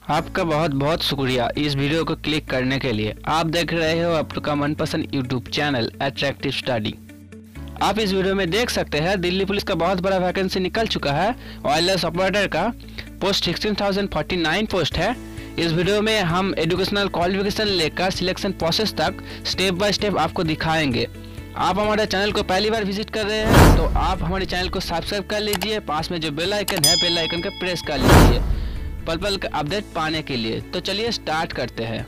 आपका बहुत बहुत शुक्रिया इस वीडियो को क्लिक करने के लिए। आप देख रहे हो आपका मनपसंद यूट्यूब चैनल अट्रैक्टिव स्टडी। आप इस वीडियो में देख सकते हैं दिल्ली पुलिस का बहुत बड़ा वैकेंसी निकल चुका है। वायरलेस ऑपरेटर का पोस्ट 16,049 पोस्ट है। इस वीडियो में हम एजुकेशनल क्वालिफिकेशन लेकर सिलेक्शन प्रोसेस तक स्टेप बाय स्टेप आपको दिखाएंगे। आप हमारे चैनल को पहली बार विजिट कर रहे हैं तो आप हमारे चैनल को सब्सक्राइब कर लीजिए। पास में जो बेल आइकन है, बेल आइकन को प्रेस कर लीजिए पल पल का अपडेट पाने के लिए। तो चलिए स्टार्ट करते हैं।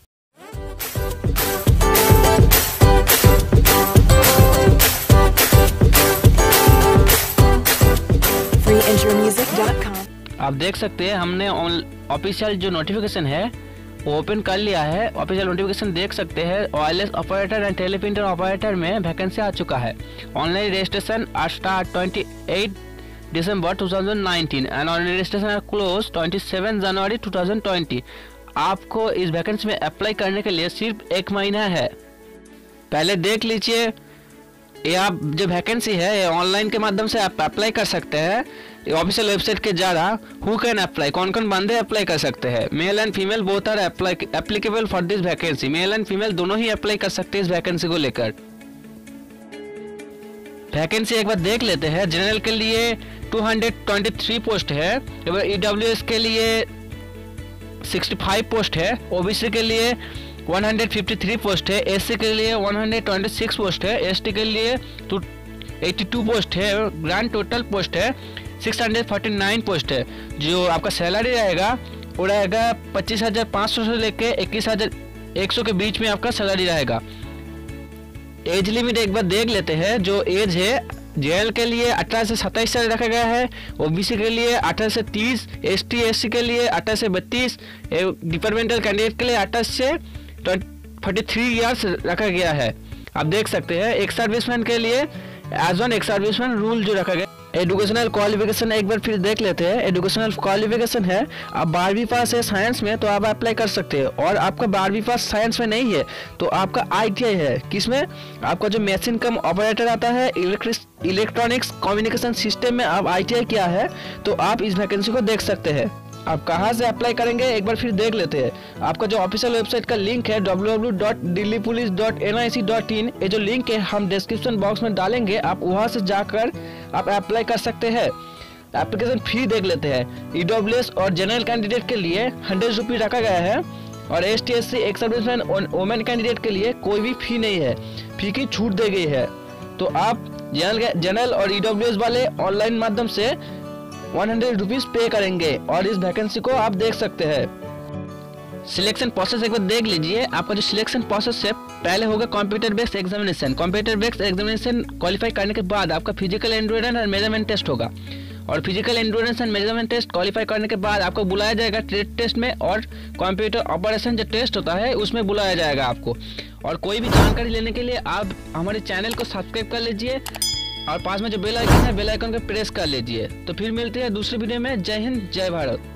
आप देख सकते हैं हमने ऑफिशियल जो नोटिफिकेशन है वो ओपन कर लिया है। ऑफिशियल नोटिफिकेशन देख सकते हैं। Wireless operator and teleprinter operator में वैकेंसी आ चुका है। Online registration start 28 December 2019 and online registration are close 27 January 2020। आपको इस वैकेंसी में अप्लाई करने के लिए सिर्फ 1 महीना है। पहले देख लीजिए, ये आप जो वैकेंसी है ये ऑनलाइन के माध्यम से आप अप्लाई कर सकते हैं। ऑफिशियल वेबसाइट के द्वारा हु कैन अप्लाई, कौन कौन बंदे अप्लाई कर सकते हैं। Male and female both are applicable for this vacancy. Male and female दोनों ही अप्लाई कर सकते हैं इस वैकेंसी को लेकर। वैकेंसी एक बार देख लेते हैं। जनरल के लिए 223 पोस्ट है। EWS के लिए 65 पोस्ट है। OBC के लिए 153 पोस्ट है। SC के लिए 126 पोस्ट है। ST के लिए 82 पोस्ट है। ग्रांड टोटल पोस्ट है 649 पोस्ट है। जो आपका सैलरी रहेगा वो रहेगा 25,500 से लेके 21,100 के बीच में आपका सैलरी रहेगा। एज लिमिट एक बार देख लेते हैं। जो एज है जेएल के लिए 18 से 27 साल रखा गया है। OBC के लिए 18 से 30, ST SC के लिए 18 से 32, डिपार्टमेंटल कैंडिडेट के लिए 18 से 43 ईयर्स रखा गया है। आप देख सकते हैं। एक सर्विसमैन के लिए एज वन एक सर्विसमैन रूल जो रखा गया। एजुकेशनल क्वालिफिकेशन एक बार फिर देख लेते हैं। एजुकेशनल क्वालिफिकेशन है, आप 12वीं पास है साइंस में तो आप अप्लाई कर सकते हैं। और आपका 12वीं पास साइंस में नहीं है तो आपका ITI है। किसमें? आपका जो मशीन कम ऑपरेटर आता है, इलेक्ट्रॉनिक्स कम्युनिकेशन सिस्टम में आप ITI किया है तो आप इस वैकेंसी को देख सकते हैं। आप कहाँ से अप्लाई करेंगे एक बार फिर देख लेते हैं। आपका जो ऑफिशियल वेबसाइट का लिंक है www.delhipolice.nic.in, ये जो लिंक है हम डिस्क्रिप्शन बॉक्स में डालेंगे। आप वहाँ से जाकर आप अप्लाई कर सकते हैं। एप्लीकेशन फी देख लेते हैं। EWS और जनरल कैंडिडेट के लिए 100 रुपये रखा गया है और ST SC एक सर्विसमैन वुमेन कैंडिडेट के लिए कोई भी फी नहीं है। फी की छूट दी गई है। तो आप जनरल और EWS वाले ऑनलाइन माध्यम से 100 रुपीज पे करेंगे और इस वैकेंसी को आप देख सकते हैं। सिलेक्शन प्रोसेस एक बार देख लीजिए। आपका जो सिलेक्शन प्रोसेस है, पहले होगा computer based examination. Computer based examination qualify करने के बाद आपका फिजिकल एंड्योरेंस और मेजरमेंट टेस्ट होगा। और physical endurance and measurement test qualify करने के बाद आपको बुलाया जाएगा ट्रेड टेस्ट में, और कंप्यूटर ऑपरेशन जो टेस्ट होता है उसमें बुलाया जाएगा आपको। और कोई भी जानकारी लेने के लिए आप हमारे चैनल को सब्सक्राइब कर लीजिए और पास में जो बेल आइकन है, बेल आइकन को प्रेस कर लीजिए। तो फिर मिलते हैं दूसरी वीडियो में। जय हिंद, जय भारत।